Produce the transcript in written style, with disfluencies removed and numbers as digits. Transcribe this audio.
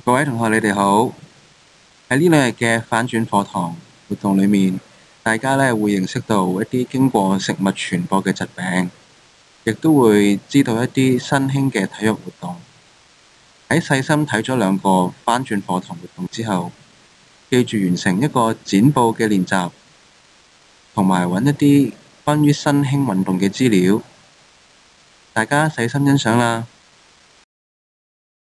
各位同學，你哋好。喺呢兩日嘅翻轉課堂活動裏面，大家會認識到一啲經過食物傳播嘅疾病，亦都會知道一啲新興嘅體育活動。喺細心睇咗兩個翻轉課堂活動之後，記住完成一個剪報嘅練習，同埋揾一啲關於新興運動嘅資料。大家細心欣賞啦。